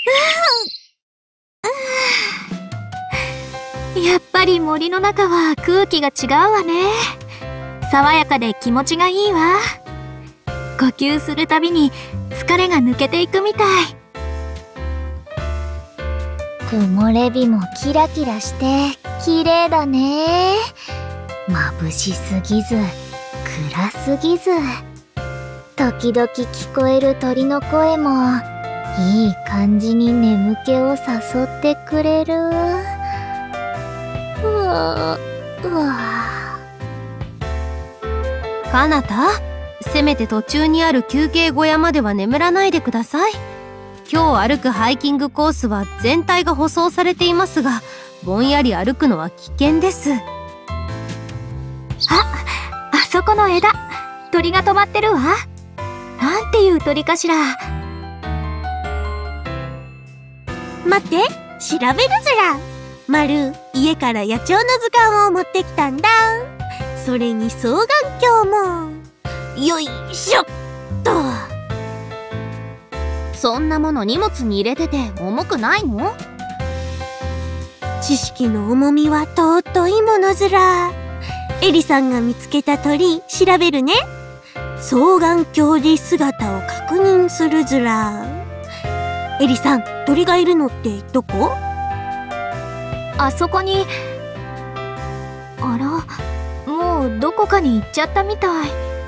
やっぱり森の中は空気が違うわね。爽やかで気持ちがいいわ。呼吸するたびに疲れが抜けていくみたい。 木漏れ日もキラキラして綺麗だね。眩しすぎず暗すぎず、時々聞こえる鳥の声もいい感じに眠気を誘ってくれる。 かなた、せめて途中にある休憩小屋までは眠らないでください。今日歩くハイキングコースは全体が舗装されていますが、ぼんやり歩くのは危険です。 あそこの枝、鳥が止まってるわ。なんていう鳥かしら。 待って、調べるずら。まる、家から野鳥の図鑑を持ってきたんだ。それに双眼鏡も。よいしょっと。 そんなもの荷物に入れてて重くないの？ 知識の重みは尊いものずら。エリさんが見つけた鳥調べるね。双眼鏡で姿を確認するずら。エリさん、鳥がいるのってどこ？ あそこに。あら、もうどこかに行っちゃったみたい。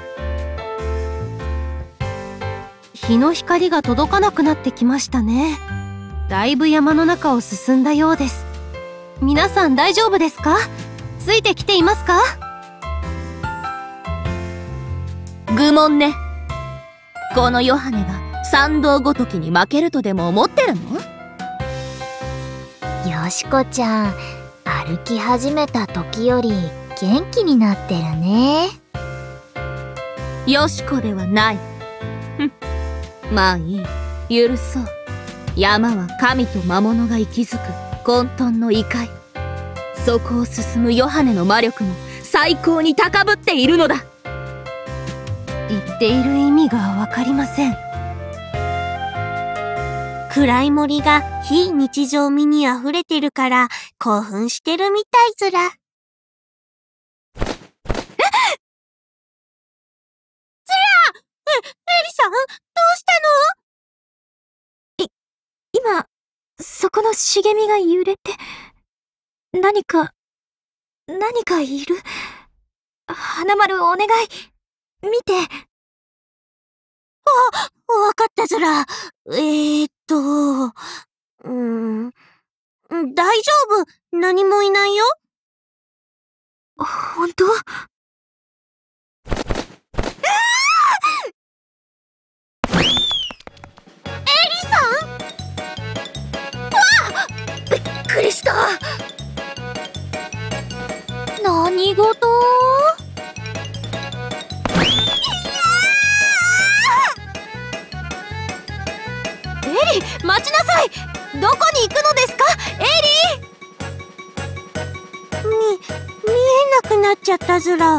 日の光が届かなくなってきましたね。だいぶ山の中を進んだようです。皆さん大丈夫ですか？ついてきていますか？ 愚問ね。このヨハネが山道ごときに負けるとでも思ってるの？ よしこちゃん、歩き始めた時より元気になってるね。 よしこではない。まあいい、許そう。山は神と魔物が息づく混沌の異界。そこを進むヨハネの魔力も最高に高ぶっているのだ。 言っている意味がわかりません。 暗い森が非日常味に溢れてるから興奮してるみたいずら。ずら！エリさん、どうしたの？ 今、そこの茂みが揺れて、何かいる？花丸お願い、見て。 わかったずら。大丈夫。何もいないよ。 ほんと？ エリさん？わあ！びっくりした。 何事？ エリ、待ちなさい。どこに行くのですか、エリ見えなくなっちゃったずら。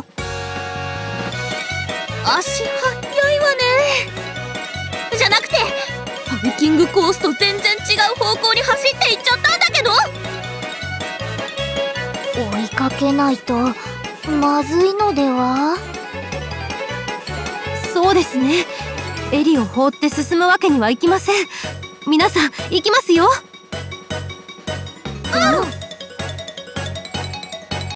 足早いわね。じゃなくて、ハイキングコースと全然違う方向に走って行っちゃったんだけど。 追いかけないとまずいのでは？ そうですね。エリを放って進むわけにはいきません。皆さん、行きますよ。